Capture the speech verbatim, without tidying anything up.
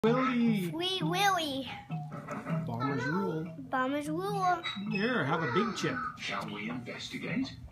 Willy. Free Willy. Bombers rule. Bombers rule. Here, have a big chip. Shall we investigate?